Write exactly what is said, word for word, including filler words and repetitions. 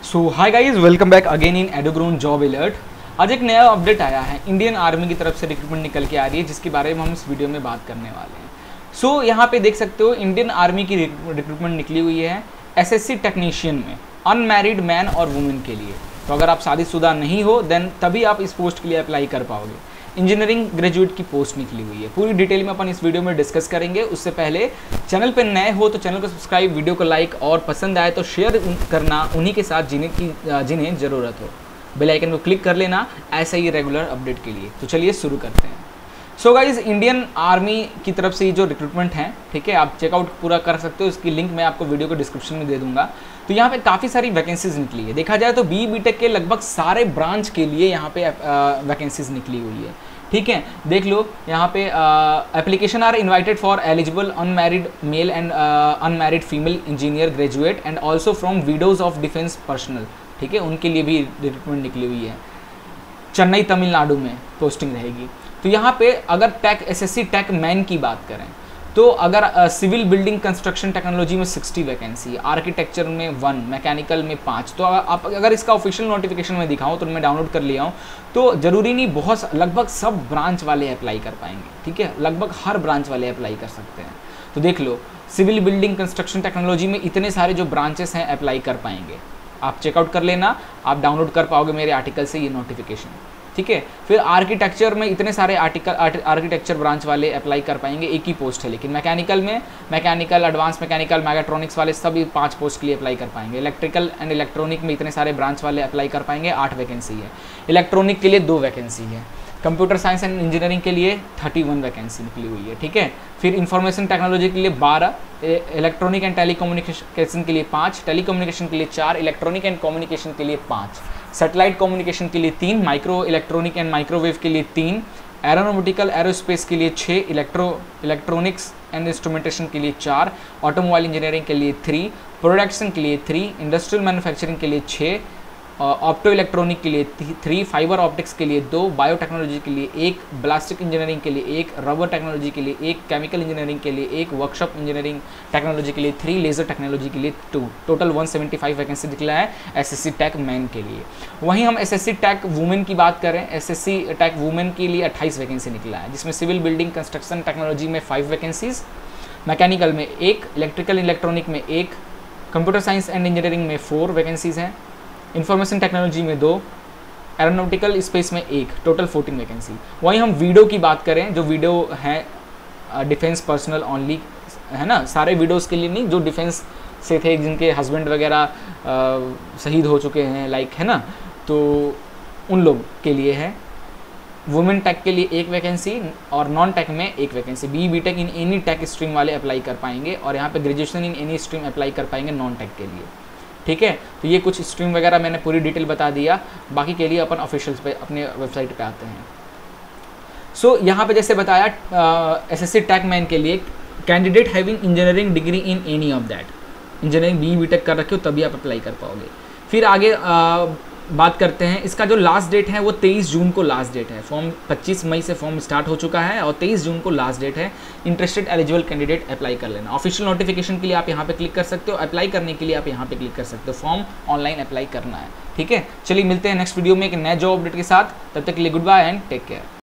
So hi guys, welcome back again in एडोग्रोन job alert. आज एक नया अपडेट आया है, इंडियन आर्मी की तरफ से रिक्रूटमेंट निकल के आ रही है, जिसके बारे में हम इस वीडियो में बात करने वाले हैं। सो so, यहाँ पे देख सकते हो इंडियन आर्मी की रिक्रूटमेंट निकली हुई है एसएससी टेक्नीशियन में, अनमैरिड मैन और वुमेन के लिए। तो अगर आप शादीशुदा नहीं हो देन तभी आप इस पोस्ट के लिए अप्लाई कर पाओगे। इंजीनियरिंग ग्रेजुएट की पोस्ट निकली हुई है, पूरी डिटेल में अपन इस वीडियो में डिस्कस करेंगे। उससे पहले चैनल पर नए हो तो चैनल को सब्सक्राइब, वीडियो को लाइक और पसंद आए तो शेयर करना उन्हीं के साथ जिन्हें की जिन्हें ज़रूरत हो। बेल आइकन को क्लिक कर लेना ऐसे ही रेगुलर अपडेट के लिए। तो चलिए शुरू करते हैं। सो गाइज, इंडियन आर्मी की तरफ से ये जो रिक्रूटमेंट है, ठीक है, आप चेकआउट पूरा कर सकते हो। इसकी लिंक मैं आपको वीडियो को डिस्क्रिप्शन में दे दूंगा। तो यहाँ पे काफ़ी सारी वैकेंसीज निकली है। देखा जाए तो बी बी टेक के लगभग सारे ब्रांच के लिए यहाँ पे वैकेंसीज निकली हुई है, ठीक है। देख लो यहाँ पे application are invited for eligible unmarried male and unmarried female engineer graduate and also from widows of defence personnel, ठीक है, उनके लिए भी रिक्रूटमेंट निकली हुई है। चेन्नई तमिलनाडु में पोस्टिंग रहेगी। तो यहाँ पे अगर टेक एसएससी टेक मैन की बात करें तो अगर सिविल बिल्डिंग कंस्ट्रक्शन टेक्नोलॉजी में साठ वैकेंसी, आर्किटेक्चर में वन, मैकेनिकल में पाँच। तो आप अगर इसका ऑफिशियल नोटिफिकेशन में दिखाऊं तो मैं डाउनलोड कर लिया हूं, तो ज़रूरी नहीं, बहुत लगभग सब ब्रांच वाले अप्लाई कर पाएंगे, ठीक है, लगभग हर ब्रांच वाले अप्लाई कर सकते हैं। तो देख लो, सिविल बिल्डिंग कंस्ट्रक्शन टेक्नोलॉजी में इतने सारे जो ब्रांचेस हैं अप्लाई कर पाएंगे। आप चेकआउट कर लेना, आप डाउनलोड कर पाओगे मेरे आर्टिकल से ये नोटिफिकेशन, ठीक है। फिर आर्किटेक्चर में इतने सारे आर्टिकल आर्किटेक्चर ब्रांच वाले अप्लाई कर पाएंगे, एक ही पोस्ट है। लेकिन मैकेनिकल में मैकेनिकल एडवांस मैकेनिकल मैगाट्रॉनिक्स वाले सभी पांच पोस्ट के लिए अप्लाई कर पाएंगे। इलेक्ट्रिकल एंड इलेक्ट्रॉनिक में इतने सारे ब्रांच वाले अप्लाई कर पाएंगे, आठ वैकेंसी है। इलेक्ट्रॉनिक के लिए दो वैकेंसी है। कंप्यूटर साइंस एंड इंजीनियरिंग के लिए इकतीस वैकेंसी निकली हुई है, ठीक है। फिर इंफॉर्मेशन टेक्नोलॉजी के लिए बारह, इलेक्ट्रॉनिक एंड टेलीकम्युनिकेशन के लिए पाँच, टेलीकम्युनिकेशन के लिए चार, इलेक्ट्रॉनिक एंड कम्युनिकेशन के लिए पाँच, सैटेलाइट कम्युनिकेशन के लिए तीन, माइक्रो इलेक्ट्रॉनिक एंड माइक्रोवेव के लिए तीन, एरोनॉटिकल एरोस्पेस के लिए छः, इलेक्ट्रो इलेक्ट्रॉनिक्स एंड इंस्ट्रूमेंटेशन के लिए चार, ऑटोमोबाइल इंजीनियरिंग के लिए थ्री, प्रोडक्शन के लिए थ्री, इंडस्ट्रियल मैन्युफैक्चरिंग के लिए छः, ऑप्टो इलेक्ट्रॉनिक के लिए थ्री, फाइबर ऑप्टिक्स के लिए दो, बायोटेक्नोलॉजी के लिए एक, ब्लास्टिक इंजीनियरिंग के लिए एक, रबर टेक्नोलॉजी के लिए एक, केमिकल इंजीनियरिंग के लिए एक, वर्कशॉप इंजीनियरिंग टेक्नोलॉजी के लिए थ्री, लेजर टेक्नोलॉजी के लिए टू। टोटल एक सौ पचहत्तर वैकेंसी निकला है एसएससी टेक मैन के लिए। वहीं हम एसएससी टेक वुमेन की बात करें, एसएससी टेक वुमेन के लिए अट्ठाईस वैकेंसी निकला है, जिसमें सिविल बिल्डिंग कंस्ट्रक्शन टेक्नोलॉजी में फाइव वैकेंसीज, मैकेनिकल में एक, इलेक्ट्रिकल इलेक्ट्रॉनिक में एक, कंप्यूटर साइंस एंड इंजीनियरिंग में फोर वैकेंसीज हैं, इंफॉर्मेशन टेक्नोलॉजी में दो, एरोनॉटिकल स्पेस में एक, टोटल चौदह वैकेंसी। वहीं हम वीडियो की बात करें, जो वीडियो हैं डिफेंस पर्सनल ओनली, है ना, सारे वीडियोस के लिए नहीं, जो डिफेंस से थे, जिनके हस्बैंड वगैरह शहीद हो चुके हैं, लाइक, है ना, तो उन लोग के लिए है। वुमेन टेक के लिए एक वैकेंसी और नॉन टेक में एक vacancy. B B tech in any tech stream वाले अप्लाई कर पाएंगे, और यहाँ पे graduation in any stream apply कर पाएंगे नॉन टेक के लिए, ठीक है। तो ये कुछ स्ट्रीम वगैरह मैंने पूरी डिटेल बता दिया, बाकी के लिए अपन ऑफिशियल्स पे अपने वेबसाइट पे आते हैं। सो so, यहाँ पे जैसे बताया एसएससी टेक मैन के लिए, candidate having engineering degree in any of that, engineering B B tech कर रखे हो तभी आप अप्लाई कर पाओगे। फिर आगे आ, बात करते हैं, इसका जो लास्ट डेट है वो तेईस जून को लास्ट डेट है। फॉर्म पच्चीस मई से फॉर्म स्टार्ट हो चुका है और तेईस जून को लास्ट डेट है। इंटरेस्टेड एलिजिबल कैंडिडेट अप्लाई कर लेना। ऑफिशियल नोटिफिकेशन के लिए आप यहाँ पे क्लिक कर सकते हो, अप्लाई करने के लिए आप यहाँ पे क्लिक कर सकते हो। फॉर्म ऑनलाइन अप्लाई करना है, ठीक है। चलिए मिलते हैं नेक्स्ट वीडियो में एक नए जॉब अपडेट के साथ, तब तक के लिए good bye and take care.